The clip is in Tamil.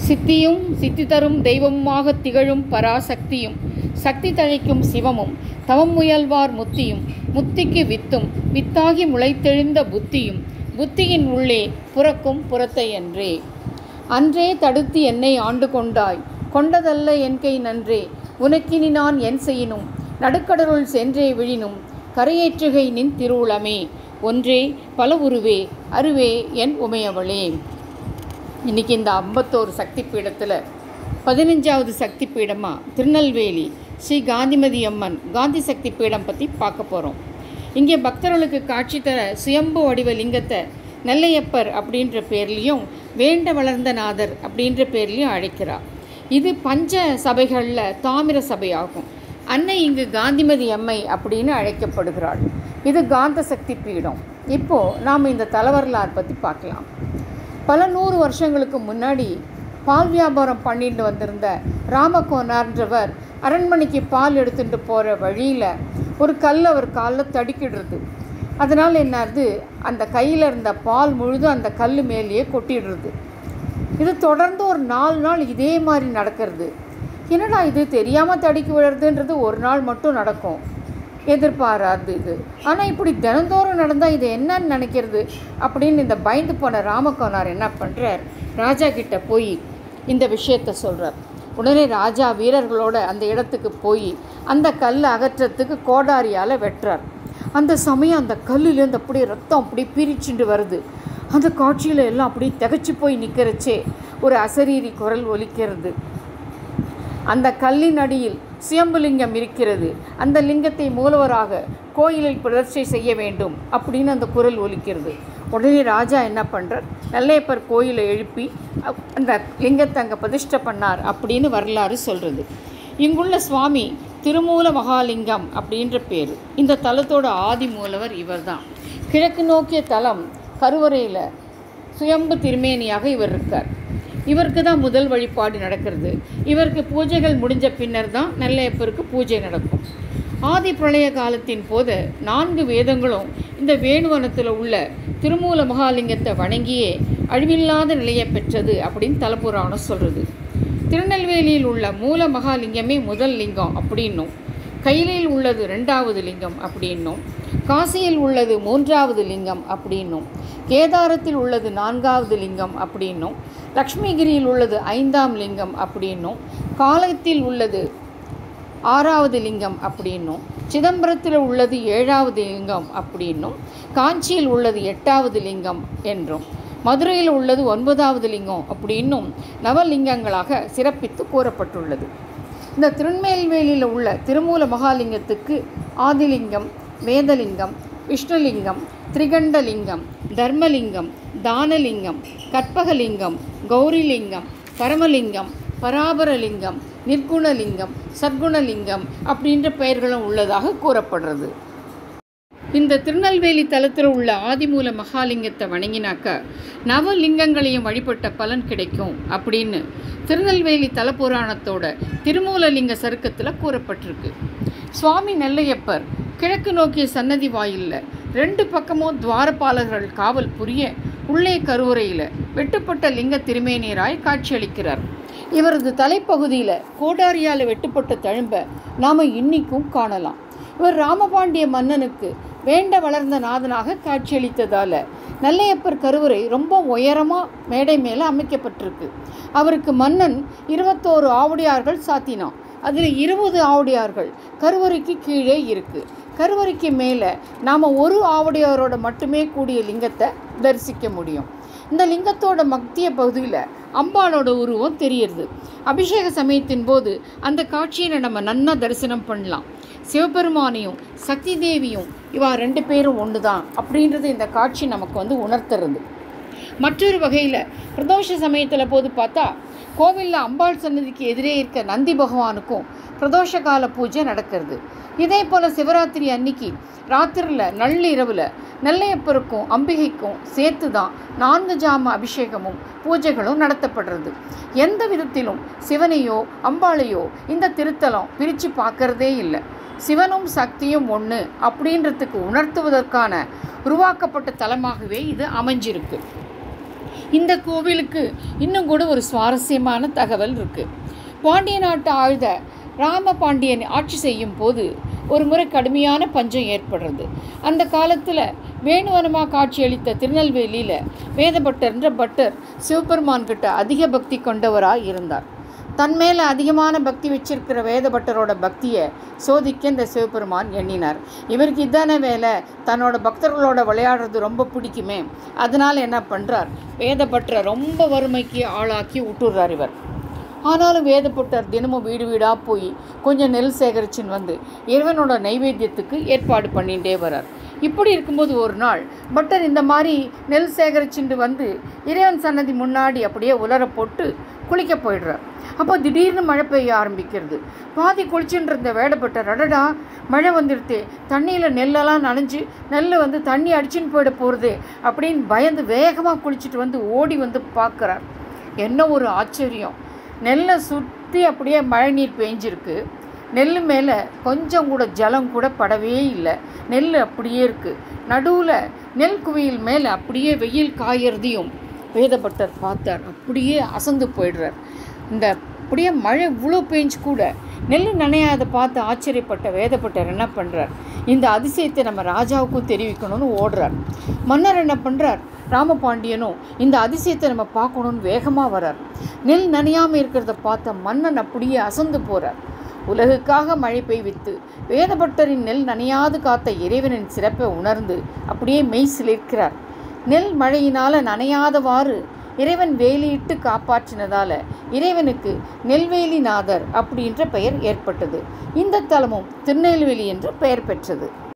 சித்தியும் சித்தி தரும் தெய்வமுமாக திகழும் பராசக்தியும் சக்தி தழைக்கும் சிவமும் தவம் முயல்வார் முத்தியும் முத்திக்கு வித்தும் வித்தாகி முளைத்தெழுந்த புத்தியும் புத்தியின் உள்ளே புறக்கும் புறத்தையன்றே. அன்றே தடுத்து என்னை ஆண்டு கொண்டாய் கொண்டதல்ல என் கை நன்றே உனக்கினி நான் என் செய்யினும் நடுக்கடலுள் சென்றே விழினும் கரையேற்றுகை நின் திருவுளமே ஒன்றே பல உருவே அருவே என் உமையவளே. இன்றைக்கி இந்த 51 சக்தி பீடத்தில் 15வது சக்தி பீடமாக திருநெல்வேலி ஸ்ரீ காந்திமதி அம்மன் காந்தி சக்தி பீடம் பற்றி பார்க்க போகிறோம். இங்கே பக்தர்களுக்கு காட்சி தர சுயம்பு வடிவ லிங்கத்தை நெல்லையப்பர் அப்படின்ற பேர்லேயும் வேண்ட வளர்ந்த நாதர் அப்படின்ற பேர்லேயும் அழைக்கிறார். இது பஞ்ச சபைகளில் தாமிர சபையாகும். அன்னை இங்கு காந்திமதி அம்மை அப்படின்னு அழைக்கப்படுகிறாள். இது காந்த சக்தி பீடம். இப்போது நாம் இந்த தலவரலாறு பற்றி பார்க்கலாம். பல 100 வருஷங்களுக்கு முன்னாடி பால் வியாபாரம் பண்ணிட்டு வந்திருந்த ராமகோனார்ன்றவர் அரண்மனைக்கு பால் எடுத்துகிட்டு போகிற வழியில் ஒரு கல் அவர் காலில் தடுக்கிடுறது. அதனால் என்னாது, அந்த கையில் இருந்த பால் முழுதும் அந்த கல் மேலேயே கொட்டிடுறது. இது தொடர்ந்து ஒரு 4 நாள் இதே மாதிரி நடக்கிறது. என்னடா இது தெரியாமல் தடுக்கி விடுறதுன்றது ஒரு நாள் மட்டும் நடக்கும், எதிர்பாராது இது. ஆனால் இப்படி தினந்தோறும் நடந்தால் இது என்னன்னு நினைக்கிறது அப்படின்னு இந்த பயந்து போன ராமகோனார் என்ன பண்ணுறார், ராஜா கிட்ட போய் இந்த விஷயத்த சொல்கிறார். உடனே ராஜா வீரர்களோட அந்த இடத்துக்கு போய் அந்த கல்லை அகற்றத்துக்கு கோடாரியால் வெட்டுறார். அந்த சமயம் அந்த கல்லுலேருந்து அப்படியே ரத்தம் அப்படியே பிரிச்சுட்டு வருது. அந்த காட்சியில் எல்லாம் அப்படியே திகச்சு போய் நிற்கிறச்சே ஒரு அசரீரி குரல் ஒலிக்கிறது. அந்த கல்லின் அடியில் சுயம்புலிங்கம் இருக்கிறது, அந்த லிங்கத்தை மூலவராக கோயிலில் பிரதிஷ்டை செய்ய வேண்டும் அப்படின்னு அந்த குரல் ஒலிக்கிறது. உடனே ராஜா என்ன பண்ணுறார், நெல்லையப்பர் கோயிலை எழுப்பி அந்த லிங்கத்தை அங்கே பிரதிஷ்டை பண்ணார் அப்படின்னு வரலாறு சொல்கிறது. இங்குள்ள சுவாமி திருமூல மகாலிங்கம் அப்படின்ற பேர். இந்த தலத்தோட ஆதி மூலவர் இவர் தான். கிழக்கு நோக்கிய தலம் கருவறையில் சுயம்பு திருமேனியாக இவர் இருக்கார். இவருக்கு தான் முதல் வழிபாடு நடக்கிறது. இவருக்கு பூஜைகள் முடிஞ்ச பின்னர் தான் நெல்லையப்பருக்கு பூஜை நடக்கும். ஆதி பிரளய காலத்தின் போது 4 வேதங்களும் இந்த வேணுவனத்தில் உள்ள திருமூல மகாலிங்கத்தை வணங்கியே அழிவில்லாத நிலையை பெற்றது அப்படின்னு தலப்புராணம் சொல்கிறது. திருநெல்வேலியில் உள்ள மூல மகாலிங்கமே முதல் லிங்கம் அப்படின்னும், கையிலையில் உள்ளது 2வது லிங்கம் அப்படின்னும், காசியில் உள்ளது 3வது லிங்கம் அப்படின்னும், கேதாரத்தில் உள்ளது 4வது லிங்கம் அப்படின்னும், லக்ஷ்மிகிரியில் உள்ளது 5ஆம் லிங்கம் அப்படின்னும், காலத்தில் உள்ளது 6வது லிங்கம் அப்படின்னும், சிதம்பரத்தில் உள்ளது 7வது லிங்கம் அப்படின்னும், காஞ்சியில் உள்ளது 8வது லிங்கம் என்றும், மதுரையில் உள்ளது 9வது லிங்கம் அப்படின்னும் நவலிங்கங்களாக சிறப்பித்து கூறப்பட்டுள்ளது. இந்த திருநெல்வேலியில் உள்ள திருமூல மகாலிங்கத்துக்கு ஆதிலிங்கம், வேதலிங்கம், விஷ்ணுலிங்கம், திரிகண்டலிங்கம், தர்மலிங்கம், தானலிங்கம், கற்பகலிங்கம், கௌரிலிங்கம், பரமலிங்கம், பராபரலிங்கம், நிர்குணலிங்கம், சத்குணலிங்கம் அப்படின்ற பெயர்களும் உள்ளதாக கூறப்படுறது. இந்த திருநெல்வேலி தலத்தில் உள்ள ஆதிமூல மகாலிங்கத்தை வணங்கினாக்க நவலிங்கங்களையும் வழிபட்ட பலன் கிடைக்கும் அப்படின்னு திருநெல்வேலி தலப்புராணத்தோட திருமூலலிங்க சருக்கத்தில் கூறப்பட்டிருக்கு. சுவாமி நெல்லையப்பர் கிழக்கு நோக்கிய சன்னதி வாயிலில் 2 பக்கமும் துவாரபாலகர்கள் காவல் புரிய உள்ளே கருவறையில் வெட்டுப்பட்ட லிங்க திருமேனியராய் காட்சியளிக்கிறார். இவரது தலைப்பகுதியில் கோடாரியால் வெட்டுப்பட்ட தழும்பை நாம் இன்னிக்கும் காணலாம். இவர் ராமபாண்டிய மன்னனுக்கு வேண்ட வளர்ந்த நாதனாக காட்சியளித்ததால் நெல்லையப்பர் கருவறை ரொம்ப உயரமாக மேடை மேலே அமைக்கப்பட்டிருக்கு. அவருக்கு மன்னன் 21 ஆவுடையார்கள் சாத்தினான். அதில் 20 ஆவுடையார்கள் கருவறைக்கு கீழே இருக்குது. கருவறைக்கு மேலே நாம் ஒரு ஆவுடையாரோட மட்டுமே கூடிய லிங்கத்தை தரிசிக்க முடியும். இந்த லிங்கத்தோட மத்திய பகுதியில் அம்பாளோட உருவம் தெரியுது. அபிஷேக சமயத்தின் போது அந்த காட்சியை நம்ம நன்னா தரிசனம் பண்ணலாம். சிவபெருமானையும் சக்தி தேவியும் இவா 2 பேரும் ஒன்று தான் அப்படின்றது இந்த காட்சி நமக்கு உணர்த்துறது. மற்றொரு வகையில் பிரதோஷ சமயத்தில் போது பார்த்தா கோவிலில் அம்பாள் சன்னதிக்கு எதிரே இருக்க நந்தி பகவானுக்கும் பிரதோஷ கால பூஜை நடக்கிறது. இதே போல் சிவராத்திரி அன்னைக்கு ராத்திரியில் நள்ளிரவில் நெல்லையப்பருக்கும் அம்பிகைக்கும் சேர்த்து தான் 4 ஜாம அபிஷேகமும் பூஜைகளும் நடத்தப்படுறது. எந்த விதத்திலும் சிவனையோ அம்பாளையோ இந்த திருத்தலம் பிரித்து பார்க்கறதே இல்லை. சிவனும் சக்தியும் ஒன்று அப்படின்றதுக்கு உணர்த்துவதற்கான உருவாக்கப்பட்ட தலமாகவே இது அமைஞ்சிருக்கு. இந்த கோவிலுக்கு இன்னும் கூட ஒரு சுவாரஸ்யமான தகவல் இருக்குது. பாண்டிய நாட்டு ஆழ்த ராமபாண்டியன் ஆட்சி செய்யும் போது ஒரு முறை கடுமையான பஞ்சம் ஏற்படுறது. அந்த காலத்தில் வேணுவனமாக காட்சியளித்த திருநெல்வேலியில் வேதபட்டர்ன்ற பட்டர் சிவபெருமான் கிட்ட அதிக பக்தி கொண்டவராக இருந்தார். தன் மேலே அதிகமான பக்தி வச்சிருக்கிற வேதபட்டரோட பக்தியை சோதிக்க இந்த சிவபெருமான் எண்ணினார். இவருக்கு இதான வேலை, தன்னோட பக்தர்களோட விளையாடுறது ரொம்ப பிடிக்குமே. அதனால் என்ன பண்ணுறார், வேதபட்டரை ரொம்ப வறுமைக்கு ஆளாக்கி விட்டுடுறார் இவர். ஆனாலும் வேதபட்டர் தினமும் வீடு வீடாக போய் கொஞ்சம் நெல் சேகரிச்சின்னு வந்து இறைவனோட நைவேத்தியத்துக்கு ஏற்பாடு பண்ணிகிட்டே வரார். இப்படி இருக்கும்போது ஒரு நாள் பட்டர் இந்த மாதிரி நெல் சேகரிச்சுட்டு வந்து இறைவன் சன்னதி முன்னாடி அப்படியே உலர போட்டு குளிக்க போயிடுறார். அப்போ திடீர்னு மழை பெய்ய ஆரம்பிக்கிறது. பாதி குளிச்சுட்டு இருந்த வேடப்பட்டர், அடடா மழை வந்துடுது, தண்ணியில் நெல்லெல்லாம் நனைஞ்சு நெல் தண்ணி அடிச்சுன்னு போயிட போகிறது அப்படின்னு பயந்து வேகமாக குளிச்சுட்டு வந்து ஓடி வந்து பார்க்குறார். என்ன ஒரு ஆச்சரியம்! நெல்லை சுற்றி அப்படியே மழை நீர் பெஞ்சிருக்கு. நெல் மேலே கொஞ்சம் கூட ஜலம் கூட படவே இல்லை. நெல் அப்படியே இருக்குது. நடுவில் நெல் குவியல் மேலே அப்படியே வெயில் காயறதையும் வேதபட்டர் பார்த்தார். அப்படியே அசந்து போயிடுறார். இந்த அப்படியே மழை இவ்வளோ பெஞ்சு கூட நெல் நனையாத பார்த்து ஆச்சரியப்பட்ட வேதபட்டர் என்ன பண்ணுறார், இந்த அதிசயத்தை நம்ம ராஜாவுக்கும் தெரிவிக்கணும்னு ஓடுறார். மன்னர் என்ன பண்ணுறார், ராமபாண்டியனும் இந்த அதிசயத்தை நம்ம பார்க்கணுன்னு வேகமாக வரார். நெல் நனையாமல் இருக்கிறத பார்த்த மன்னன் அப்படியே அசந்து போகிறார். உலகுக்காக மழை பெய்வித்து வேதபட்டரின் நெல் நனையாது காத்த இறைவனின் சிறப்பை உணர்ந்து அப்படியே மெய் சிலிர்க்கிறார். நெல் மழையினால் நனையாதவாறு இறைவன் வேலியிட்டு காப்பாற்றினதால இறைவனுக்கு நெல்வேலிநாதர் அப்படின்ற பெயர் ஏற்பட்டது. இந்த தலமும் திருநெல்வேலி என்று பெயர் பெற்றது.